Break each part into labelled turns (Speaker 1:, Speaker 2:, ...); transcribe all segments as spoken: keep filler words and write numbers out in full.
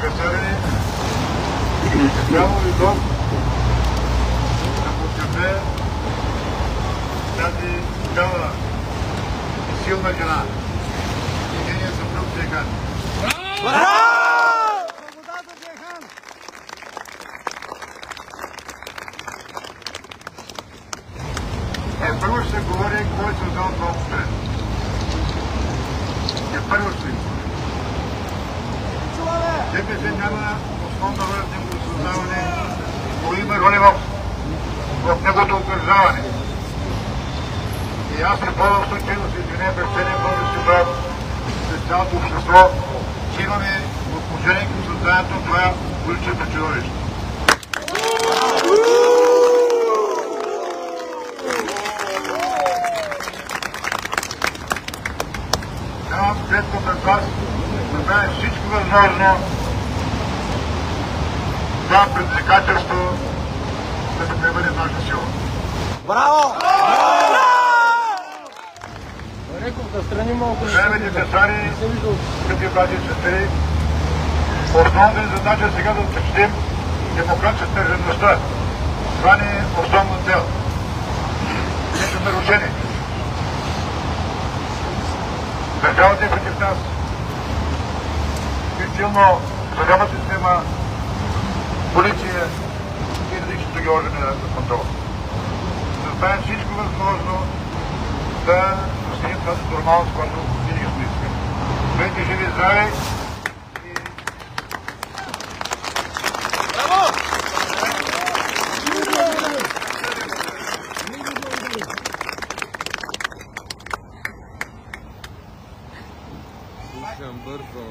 Speaker 1: Касарени, специално ви дом да подкрепя тази смела и силна жена. И нейния съпруг Джейхан.
Speaker 2: Браво! Свобода за Джейхан!
Speaker 1: Е, първо ще говори кой е създал това общение. Е, първо ще говори. ДПС няма основна роля в неговото създаване, но има роля в неговото утвърждаване. И аз не ползвам случай да се извиня пред целия български брат, пред цялото общество, че имаме отношение към създаването на това уличното чудовище. Давам клетва пред вас да направим всичко възможно това предизвикателство да се превърне в наша сила.
Speaker 2: Браво!
Speaker 1: Уважаеми децари, скъпи братя и сестри, основната ни задача е сега да защитим демокрацията и държавността. Това ни е основна цел. Нещо нарушение. Държавата е против нас. Включително съдебна система, полиция и различни други органи на контрол. Да направим всичко възможно да достигнем тази нормалност, която винаги сме искали. Бъдете живи и здрави и...
Speaker 2: Браво!
Speaker 3: Слушам бързо.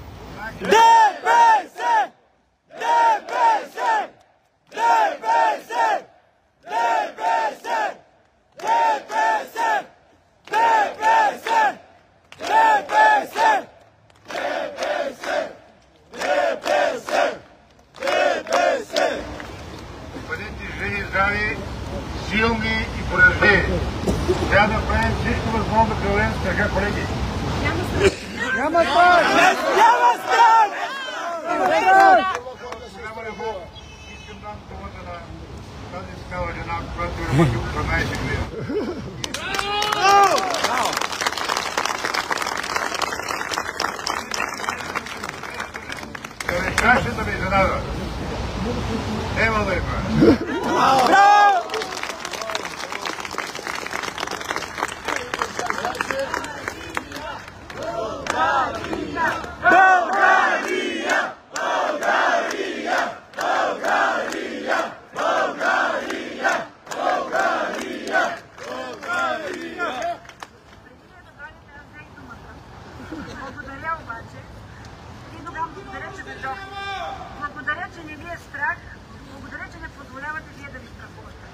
Speaker 2: ДПС! ДПС! ДПС! ДПС! ДПС! ДПС! ДПС! ДПС! ДПС!
Speaker 1: Бъдете живи и здрави, силни и поръждени. Трябва да правим всичко възможно да преодолеем страха, колеги.
Speaker 2: Няма страх! Няма страх!
Speaker 1: Искам да дам думата на тази смела жена, която работи от дванайсет години. Да не щаше да ме изненада. Ема да я правя.
Speaker 2: Браво! България! България! България! България! България! България!
Speaker 4: Благодаря обаче. И благодаря, че дойдохте. Благодаря, че не ви е страх. Благодаря, че не позволявате вие да ви страхувате.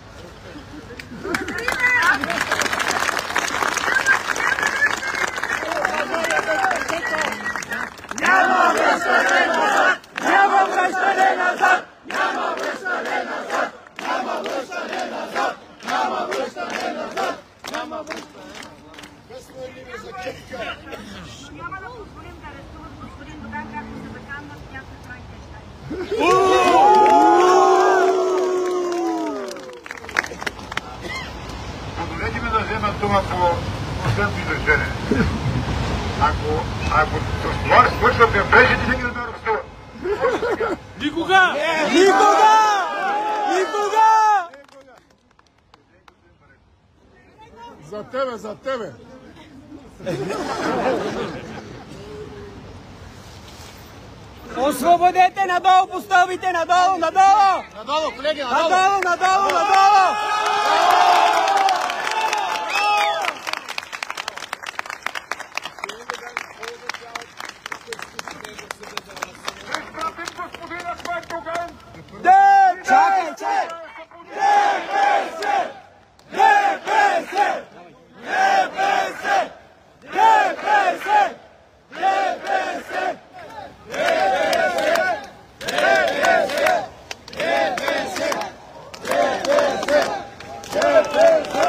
Speaker 2: Няма връщане назад! Няма връщане назад! Няма връщане назад! Няма връщане назад! Няма връщане назад! Няма връщане назад!
Speaker 4: Но няма да позволим да арестуват господин Доган, както се заканват някои франкенщайни.
Speaker 1: Позволете ми да взема дума по последното изречение. Ако, ако с това свършвате врежите, всеки да ме арестува.
Speaker 2: Никога! Никога! Никога!
Speaker 3: За тебе, за тебе!
Speaker 2: Освободете надолу по стълбите! Надолу! Надолу!
Speaker 3: Надолу, колеги, надолу!
Speaker 2: Надолу! Надолу! Надолу! Чакайте! ДПС! ДПС! ДПС! ДПС! ДПС! ДПС! ДПС! ДПС!